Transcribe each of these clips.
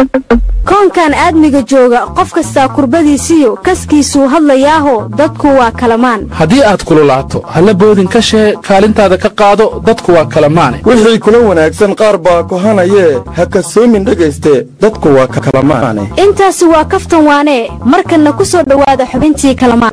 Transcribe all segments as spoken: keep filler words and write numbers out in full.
koonkan aadmiga jooga qof kasta kurbadiisiyo kaskiisuu hadlayaaho dadku waa kalamaan haddii aad kululaato halla boodin ka shee kaalintaada ka qaado dadku waa kalamaane wixii kula wanaagsan qaar baa kohanayee ha kasoomin dhegayste dadku waa kalamaane intaasi waa kaftan waane markanna ku soo dhowaada xubintii kalamaan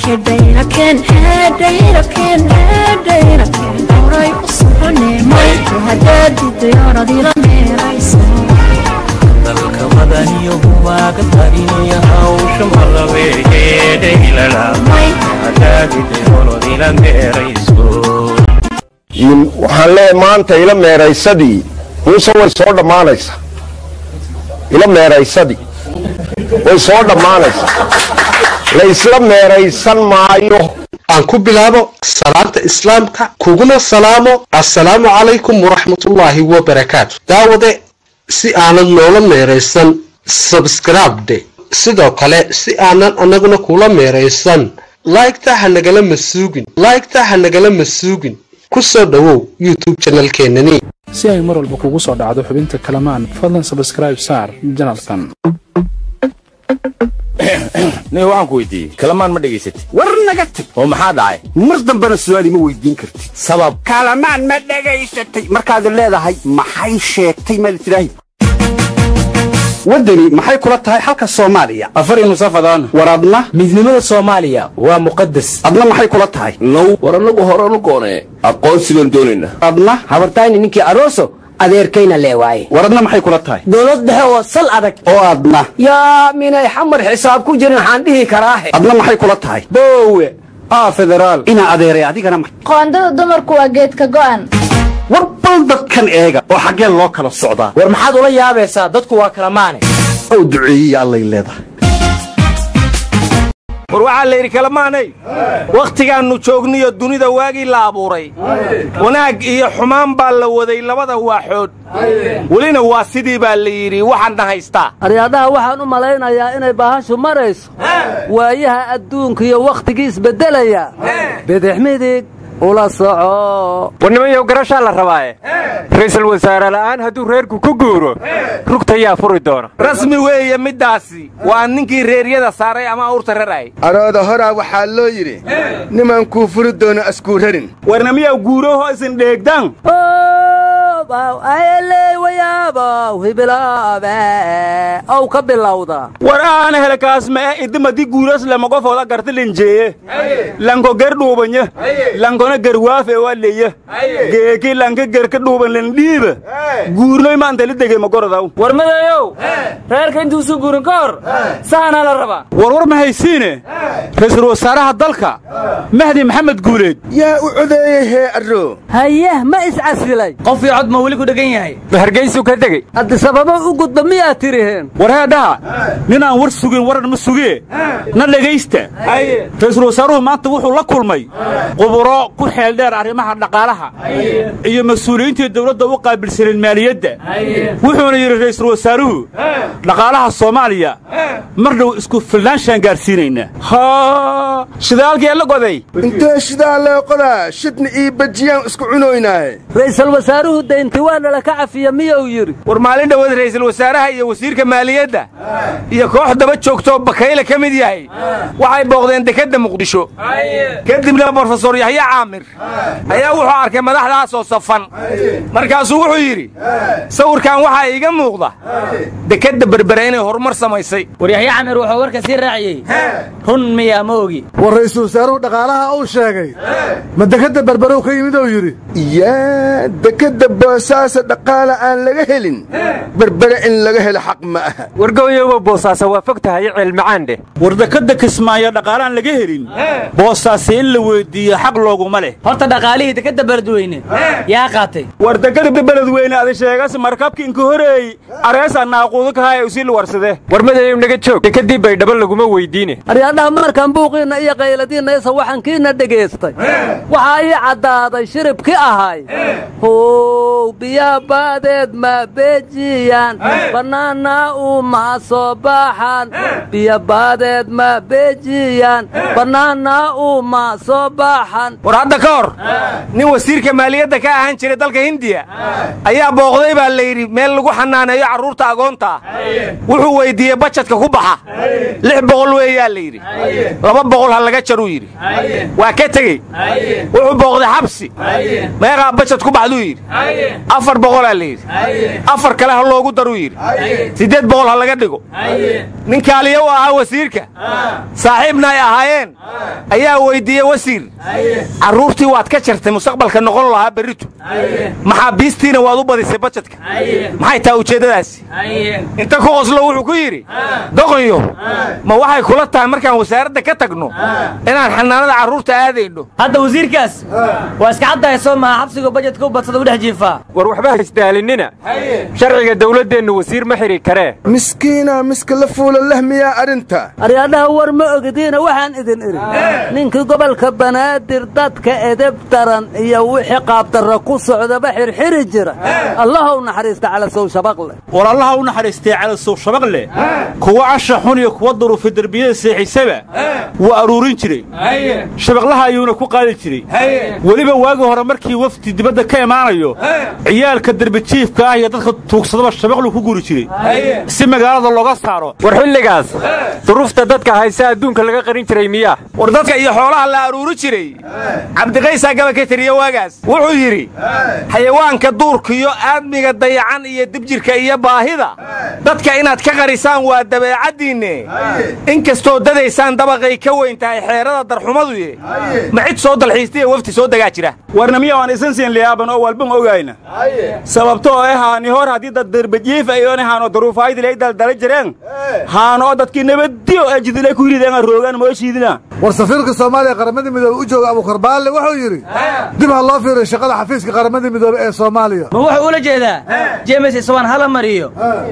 dalka madaniyo waaga tarinaya hawsha malabeegeeda ilalamay hadaagida olodila meerayso waxaan leeyahay maanta ila meeraysadii muuse way soo dhammaanaysaa ila meeraysadii way soo dhammaanaysaa la isla meeraysan maayo aan ku bilaabo salaanta islaamka kuguna salaamo assalaamu calaykum waraxmatullaahi wabarakaatu daawade si aanad noola meeraysan subscribe de sidoo kale si aanan anaguna kula meeraysan like-ta ha nagala masuugin like-ta ha nagala masuugin ku soo dhawow YouTube channelkeenani si ay mar walba kugu soo dhacdo xubinta kalamaan fadlan subscribe saar channelkan nee waxaan ku weydiiyey kalamaan ma dhegaysatay war naga tag oo maxaa dhacay mar dambena su'aal ma weydiin kartid sabab kalamaan ma dhegaysatay markaad leedahay maxay sheegtay ma tiraahid wadani maxay kula tahay halka Soomaaliya afar inu safadaan waradna midnimada Soomaaliya waa muqaddas adna maxay kula tahay now waranagu horanu goonee aqoonsigan doonayna adna habartayni ninkii arooso adeerkayna leewaaye waradna maxay kula tahay dawlad dhexe oo sal adag oo adna yaa minay xamar xisaab ku jirin waxaan dhihi karaa adna maxay kula tahay boowe ah federaal ina adeeray adigana qoondada dumarku waa geedka go'an war bal dadkan eega oo xagee loo kala socdaa war maxaad ula yaabaysaa dadku waa kalamaane oo duceeyay allay leedahay war waxaa la yidhi kalamaanay wakhtigaannu joogniyo dunida waagii la abuuray wanaag iyo xumaan baa la waday labada waaxood welina waa sidii baa la yidhi waxaadna haystaa aryaadaha waxaan u malaynayaa inay baahashu marayso waayaha adduunka iyo wakhtigii isbeddelaya bidix midig ula soco warnimayow garashaa la rabaaye ra'iisul wasaare la'aan hadduu reerku ku guuro rugtayaa furi doona rasmi weeye middaasi waa ninkii reeryada saaray ama awrta rarayay arooda horaa waxaa loo yidhi nimankuu furi doono askuu rarin warnimiyow guurahoo isin dheegdan aw ka bilowda war aana helakaas mee idimadii guuras lamagofooda garta linjeeye lanko ger dhuubanya lankona garwaafe waa leeya geeki lanka gerka dhuuban landhiiba guurnoy maanta la degay magorodaw war madayow reerka intuusu guurin ka hor saana la rabaa war war ma haysiine ra'iisul wasaaraha dalka mahdi maxamed guuleed yaa u codeeyey hee arro haye ma iscasilay qof iyo cod ma weli ku dhagan yahay hargeysu ka degay haddi sababo u gudba miyaa tiriheen war heedhaha ninaan war sugin waran ma sugee na dhegaysta ra'iisul wasaaruhu maanta wuxuu la kulmay quburo ku xeel dheer arrimaha dhaqaalaha iyo mas'uuliyiinta dawladda u qaabilsaneen maaliyadda wuxuuna yiri ra'iisul wasaaruhu dhaqaalaha Soomaaliya marna isku filnaanshan gaarsiinayna ha shidaalkii la goday intee shidaal la qodaa shidna ii bajiyaan isku cunoynaa ra'iisul wasaaruhu deynti waa la ka cafiya miyuu yiri war maalin dhawaad ra'iisul wasaaraha iyo wasiirka maaliyadda iyo koox daba joogto bakayle ka mid yahay waxay booqdeen dekada Muqdisho kadibna professor Yahya Aamir ayaa wuxuu arkay madaxdaas oo safan markaasuu wuxuu yiri sawirkan waxa iiga muuqda dekada Berbera inay horumar samaysay war Yahya Aamir wuxuu warka si raaciyay run miyaa ma ogi war ra'iisul wasaaruhu dhaqaalaha uu sheegay ma dekada Berbera ka yimid oo yiri yaa dekada boosaasa dhaqaala aan laga helin Berbera in laga helo xaq ma aha wargooyowga boosaasa waa fogtahay cilmicaande war dekada Kismaayo dhaqaala aan laga helin boosaasa in la weydiiyo xaq looguma leh horta dhaqaalihii dekada Beledweyne yaa qaatay war dekada Beledweyne aad sheegas markabkii inka horeey areesa naaqoodo ka hay usil warsade war madaxay naga joog dekadii bay dhaba laguma weydiine aryaadaha markan buuqiina iyo qayladiina isa waxan kiina dhageystay waxa ay cadaaday shiribkii ahay hoo biya baadeed ma beejiyaan bannaana uma soo baxaan biyobaadeed ma beejiyaan bannaana uma soo baxan war hadda ka hor nin wasiirka maaliyadda ka ahaan jiray dalka hindiya ayaa booqday baa la yidhi meel lagu xanaaneeyo carruurta agoonta wuxuu weyddiiyey bajadka ku baxa lix boqol weeyaa la yidhi laba boqol ha laga jaruu yidhi waa ka tegey wuxuu booqday xabsi meeqaa bajad ku baxduu yidhi afar boqolaa la yidhi afar kale ha loogu daruu yidhi siddeed boqol ha laga dhigo nin kaaliya u ahaa wasiirka saaxiibna ay ahaayeen ayaa weyddiiyey wasiir carruurtii waad ka jartay mustaqbalka noqon lahaa berritu maxaabiistiina waad u badisay bajadka maxay tahay ujeeddadaasi inta ku qoslo wuxuu ku yidhi doqonyo ma waxay kula tahay markaan wasaaradda ka tagno inaan xanaanada carruurta aadayno hadda wasiirkaas waa iska caddahay soo maha xabsiga bajadka u badsada u dhex jiifaa war waxba haysdaalinina sharciga dawladdeennu wasiir ma xiri karee miskiina miska la fuula lahmiyaa arrinta aryaadhaha war ma ogdiina waxaan idin idhi ninkii gobolka banaadir dadka edeb daran iyo wixii qaabdarra ku socdaba xirxiri jira allaha u naxariista calasow shabaqle war allaha u naxariistay calasow shabaqle kuwa casha xun iyo kuwa duruufi derbiyada seexisaba wuu aruurin jiray shabaqlaha ayuuna ku qaadi jiray weliba waagi hore markii wafdi dibadda ka imaanayo ciyaalka derbijiifka ah iyo dadka tuugsadaba shabaqlu ku guri jiray si magaalada looga saaro war xilligaas duruufta dadka haysa adduunka laga qarin jiray miyaa war dadka iyo xoolaha la aruuri jiray cabdiqaysaa gaba ka tiriye waagaas wuxuu yidhi xayawaanka duurka iyo aadmiga dayacan iyo dibjirka iyo baahida dadka inaad ka qarisaan waa dabeecaddiinne in kastoo dadaysaan dabaqay ka weyn tahay xeerada darxumaduye ma cid soo dalxiistaiyo wafti soo degaa jira warnamiya waan isan siin liyaaban oo walban ogayna sababtoo eh haani hor haddii dad derbajiif ayoona haano daruufaydilay daldala jireen haano dadkii nabadiyo ee jidilay ku yidhideen roogaan mooshiidina war safiirka soomaaliya qaramada midoobe u jooga abuukarbaalle wuxuu yidhi dib ha loo fiiriyo shaqada xafiiska qaramada midoobe ee soomaaliya ma wuxuu ula jeedaa jeemes iswaan hala mariyo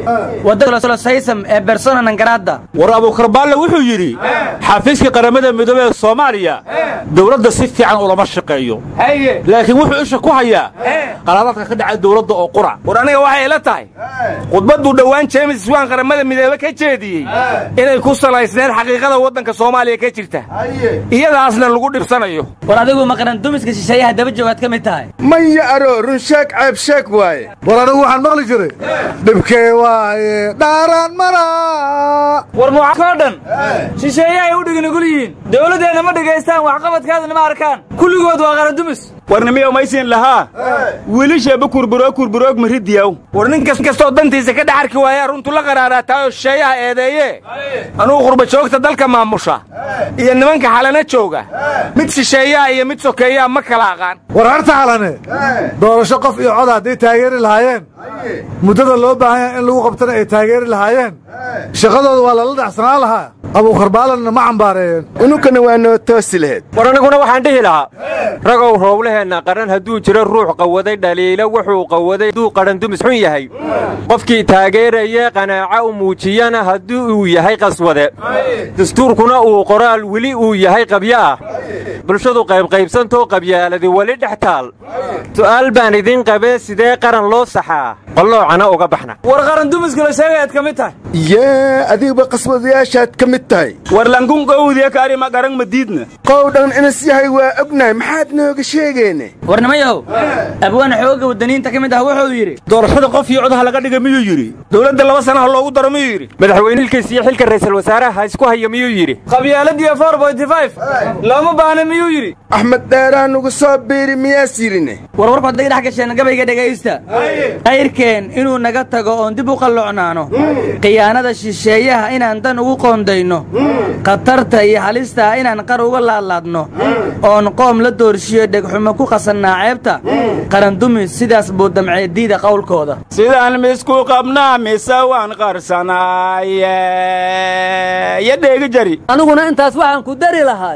waddasaysam ee bersona nangaraadda war abuukarbaalle wuxuu yidhi xafiiska qaramada midoobe ee soomaaliya dawladda si fiican ulama shaqeeyo laakiin wuxuu isha ku hayaa qalaadaadka ka dhaca dawladda oo qura war aniga waxay ila tahay khudbadduu dhowaan jeemes iswaan qaramada midoobe ka jeediyey inay ku salaysneed xaqiiqada waddanka soomaaliya ka jirta iyadaasna lagu dhibsanayo war adigu maqran dumiska shisheeyaha daba joogaad ka mid tahay maya aro run sheeg ceeb sheeg waaye war anigu waxaan maqli jiray dhibkee waaye dhaaraan maraa war mucakoo dhan shisheeyahay u dhignugul yihiin dawladdeenna ma dhegaystaan waxqabadkaadana ma arkaan kulligood waa qaran dumis warnimiyo maysiin lahaa wiilisheeba kurburoog kurburoog maridiyaw war nin kastoo dantiisa ka dhex arki waayaa runtu la qaraaraataa oo shisheeyaha eedeeye anugu qurba joogta dalka maamusha iyo nimanka xalana jooga mid shisheeyaha iyo mid sokeeyaha ma kala aqaan war harta xalane doorasho qof iyo cod hadday taageeri lahaayeen muddada loo baahan yahay in lagu qabtana ay taageeri lahaayeen shaqadooda waa lala dhacsanaan lahaa abuukarbaalanna ma cambaareeyeen ununkana waa noo toosi laheed war aniguna waxaan dhihi lahaa ragow howlaheenna qaran hadduu jiro ruux qawaday dhaliilo wuxuu qawaday hadduu qaran dumis xun yahay qofkii taageerayee qanaaco u muujiyana haddii uu yahay qaswade dastuurkuna uu qoraal weli uu yahay qabyo ah bulshadu qaybqaybsantoo qabyaaladi weli dhex taal su'aal baan idin qabee sidee qaran loo saxaa qalloocana uga baxna war qaran dumiska la sheegayaad ka mid tahay yee adigba qaswadayaashaad ka mid tahay war lankun qowdiya kaarima garan madiidna qowdhan inas yahay waa ognahay maxaad nooga sheegeene warnimayow abwaana xoogga waddaniinta ka mid ah wuxuu yidhi doorashada qof iyo codaha laga dhiga miyuu yidhi dawladda laba sanaha loogu daro miyuu yidhi madaxweyne hilkiis iyo xilka ra'iisul wasaaraha isku haya miyuu yidhi qabyaaladiiyo four bointy five looma baahna miyuu yidhi axmed dheeraa nugu soo biiri miyaas yidhine war warku hadday dhex gasheen gabayga dhegaysta qayrkeen inuu naga tago oon dib u qallocnaano khiyaanada shisheeyaha inaan dan ugu qoondayno khatarta iyo halistaa inaan qar uga laadlaadno oon qoom la doorshiyo dhegxumo ku qasannaa ceebta qaran dumis sidaas buu damcee diida qowlkooda sidaan misku qabnaa mise waan qarsanaaye yo dheegi jari aniguna intaas waxaan ku dari lahay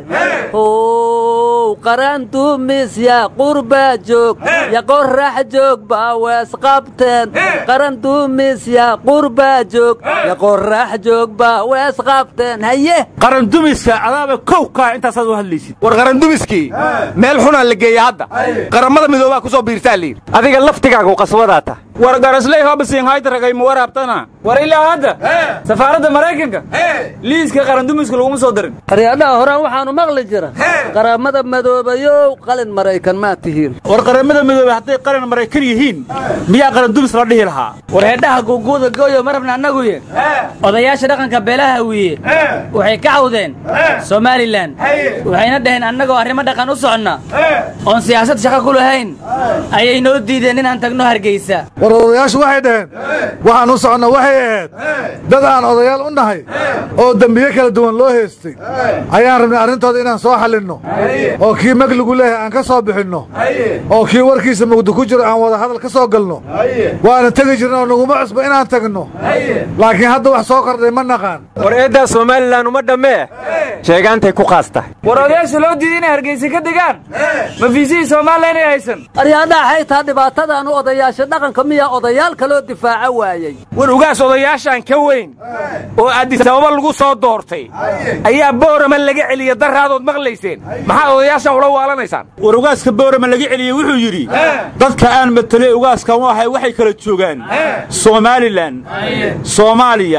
how qaran dumis ya qurbaa joog ya qorrax joog baa wees qabteen qaran dumis ya qurbaa joog ya qorrax joog baa wees qabteen haye qaran dumiska adaaba kow kaa intaasaad u hadlaysid war qaran dumiskii meel xunaa la geeya hadda qaramada midoobaa ku soo biirtaa layidhi adiga laftigaagu qaswadaa tah war garasley hobsin hayta ragay ma waraabtana war ilaa hadda safaaradda maraykanka liiska qarandumiska laguma soo darin qaryadhaha horaan waxaanu maqli jira qaramada madoobayow qalin maraykan ma tihiin war qaramada madoobay hadday qalin maraykan yihiin miyaa qarandumis la dhihi lahaa war heedhaha guuguuda gooyo ma rabna annagu ye odayaasha dhaqanka beelaha wiye waxay ka cawdeen somalilan waxayna dhaheen annagoo arrimo dhaqan u soconna oon siyaasad shaqo ku lahayn ayay noo diideen inaan tagno hargeysa war odayaashu waxay dhaheen waxaan u soconna waxay ahayd dad aan odayaal u nahay oo dembiye kala duwan loo heestay ayaan rabnay arrintooda inaan soo xallinno oo kii magligu leeyahay aan ka soo bixinno oo kii warkiisa mugdi ku jiro aan wada hadal ka soo galno waana tegi jirna oo naguma cusbo inaan tagno laakiin hadda wax soo kordhay ma naqaan war eeddaa somalilan uma dhammee sheegaantay ku qaasta war odayaasha loo diiday inay hargeysa ka degaan ma fiisihii somalilan ay haysan aryaadhaha xaytaa dhibaatadaanu odayaasha dhaqanka miyaa odayaal kaloo difaaca waayey war ugaas odayaashaan ka weyn oo addis ababa lagu soo doortay ayaa boorama laga celiya daraadood maqlayseen maxaad odayaashan ula waalanaysaan war ugaaska boorama laga celiyey wuxuu yidhi dadka aan matelay ugaaskan wahay waxay kala joogaan somalilan soomaaliya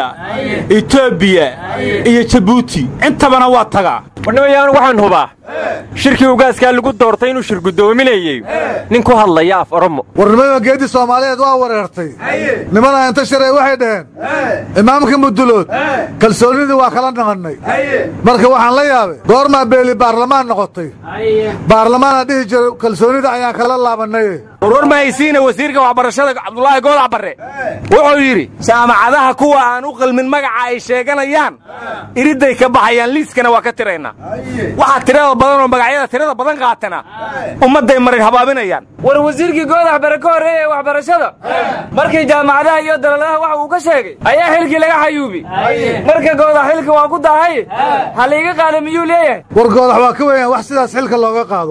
etoobiya iyo jabuuti intabana waa tagaa warnimayaan waxaan hubaa shirkii ugaaskaa lagu doortay inuu shir guddoominayey nin ku hadlaya af oromo warnimada geedii soomaaliyeed waa wareertay nimana inta shiray waxay dhaheen imaamka mudulood kalsoonidii waa kala naqannay marka waxaan la yaabay goormaa beeli baarlamaan noqotay baarlamaana dhihi jira kalsoonida ayaan kala laabannay warwar ma haysiina wasiirka waxbarashada cabdulaahi goodax barre wuxuu yidhi jaamacadaha kuwa aan u qalmin magaca ay sheeganayaan iridday ka baxayaan liiskana waa ka tiraynaa waxaa tirada badan oo magacyada tirada badan qaatana ummadday marin habaabinayaan war wasiirkii goodax barre ka horreeya ee waxbarashada markii jaamacadaha iyo dalaladaha waxa uu ka sheegay ayaa xilkii laga xayuubi marka goodax xilka waa ku dahay ha layga qaada miyuu leeyahay war goodax waa ka weeyaan wax sidaas xilka looga qaado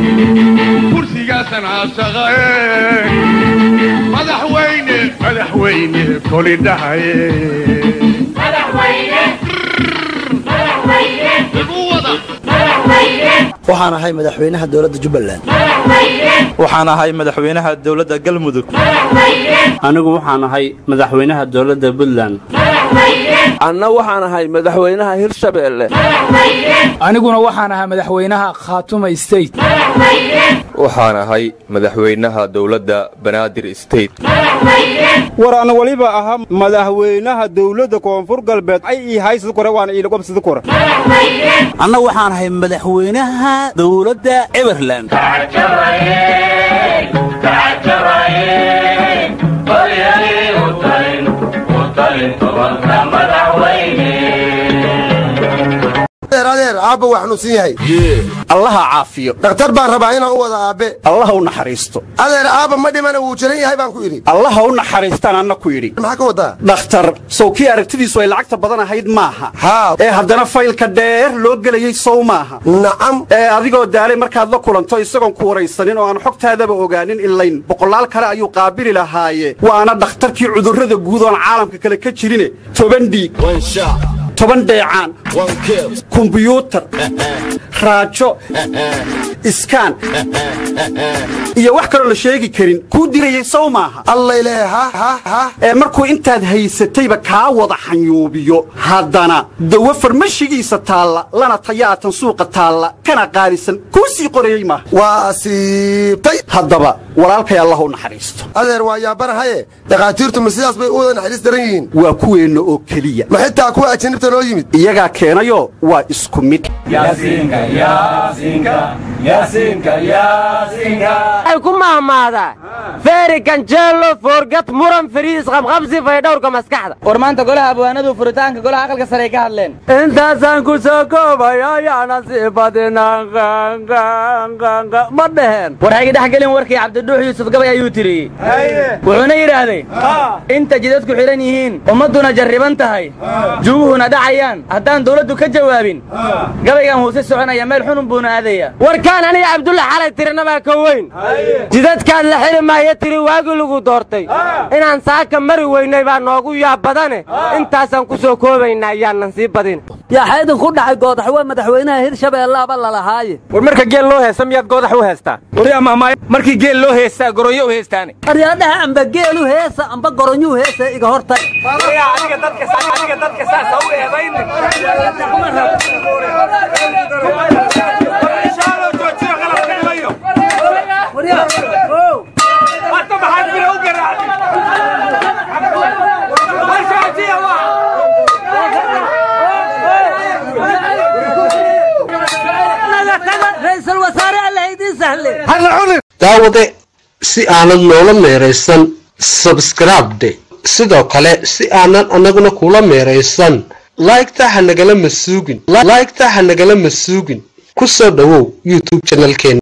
kursigaasan caashaqae madaxweyne madaxweyne koli dhahaye waxaan ahay madaxweynaha dowladda jubbaland waxaan ahay madaxweynaha dowladda galmudug anigu waxaan ahay madaxweynaha dowladda puntland anna waxaan ahay madaxweynaha hirshabeelle aniguna waxaan ahay madaxweynaha khaatuma state waxaan ahay madaxweynaha dowladda banaadir state war ana waliba ahaa madaxweynaha dowladda koonfur galbeed ay ii haysid kore waana ii lagobsid kore anna waxaan ahay madaxweynaha dowladda everland adeer aabba waa xanuunsan yahay allaha caafiyo dhakhtar baan rabaa inaan u wada aabbe allaha u naxariisto adeer aabba ma dhimana wuu jiran yahay baan ku idhi allaha u naxariistaan anna ku idhi maxaa ka wadaa dhakhtar sow kii aragtidiisu ay lacagta badan ahayd maaha haa ee haddana faylka dheer loo gelayey sow maaha nacam ee adigoo daalay markaad la kulanto isagoon ku waraysanin oo aan xogtaadaba ogaanin ilayn boqolaal kale ayuu qaabili lahaaye waana dhakhtarkii cudurrada guud oon caalamka kale ka jirine toban dhiig toban dheecaan kumbiyuutar raajo iskaan iyo wax kaloo la sheegi karin kuu dirayey sow maaha allayleh ee markuu intaad haysatayba kaa wada xanyuubiyo haddana dawo farmashigiisa taalla lana tayaatan suuqa taalla kana qaalisan kuu sii qorayey maaha waa asiibtay haddaba walaalkay allah u naxariisto adeer waa yaabanahaye dhakhaatiirtu ma sidaas bay u wada naxariis daran yihiin waa kuweenna oo keliya ma xitaa kuwa ajinibta noo yimid iyagaa keenayo waa isku mid ay ku mahmaadaa feeri ganjeelo foorgad muran fariis qabqabsi faydhowrka maskaxda war maanta golaha abwaanadu furitaanka golaha aqalka sare ay ka hadleen intaasaan ku soo koobaya yaana siibadinaan ma dheheen war hayga dhex gelin warkii cabdidhuux yuusuf gabay ayuu tiriyey wuxuuna yidhaahday inta jidadku xidhan yihiin ummadduna jarriban tahay juguhuna dhacayaan haddaan dawladdu ka jawaabin gabaygan huuse soconaya meel xunun buuna aadaya warkaan aniga cabdulla xalay tirinabaa ka weyn jidadkaad la xili maayo tiri waagii lagu doortay inaan saaka mari weynay baa noogu yaab badane intaasaan ku soo koobaynaa ayaanan sii badin yaa xaydin ku dhacay goodax waa madaxweynaha hirshabeellaaba lalahaaye war marka geel loo heesta miyaad goodax u heestaa wariya mahmaay markii geel loo heestaa goronyo u heestaane aryaadhaha amba geelu heesa amba goronyu heesa iga hortay adiga dadka adiga dadka saas u eebaynin daawade si aanad noola meeraysan sabskribde sidoo kale si aanan annaguna kula meeraysan laygta ha nagala masuugin laygta ha nagala masuugin ku soo dhawow youtube channelkeena